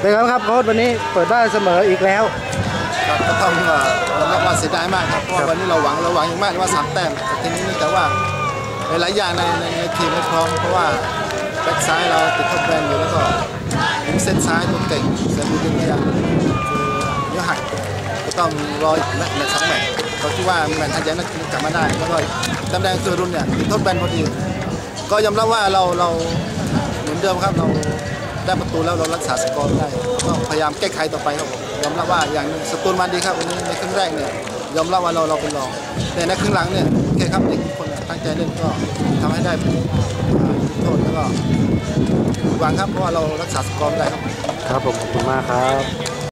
เป็นไงครับโค้ชวันนี้เปิดบ้านเสมออีกแล้วก็ต้องยอมรับว่าเสียดายมากครับเพราะวันนี้เราหวังอย่างมากว่า3 แต้มแต่ทีนี้แต่ว่าหลายอย่างในทีมไม่พร้อมเพราะว่าแบ็กซ้ายเราติดท็อปแบนอยู่แล้วก็เส้นซ้ายตัวเก่งเซนบูดินเนี่ยคือเนื้อหักก็ต้องรออีกแมตช์2 แมตช์เราคิดว่าแมตช์อาจจะกลับมาได้แล้วก็ตำแหน่งตัวรุ่นเนี่ยติดท็อปแบนพอดีก็ยอมรับว่าเราเหมือนเดิมครับเราได้ประตูแล้วเรารักษาสกอร์ได้ก็พยายามแก้ไขต่อไปครับผมยอมรับว่าอย่างสตูลมาดีครับวันนี้ในครึ่งแรกเนี่ยยอมรับว่าเราเป็นรองแต่ในครึ่งหลังเนี่ยโอเคครับเด็กทุกคนตั้งใจเล่นก็ทำให้ได้โทษแล้วก็หวังครับเพราะว่าเรารักษาสกอร์ได้ครับครับผมขอบคุณมากครับ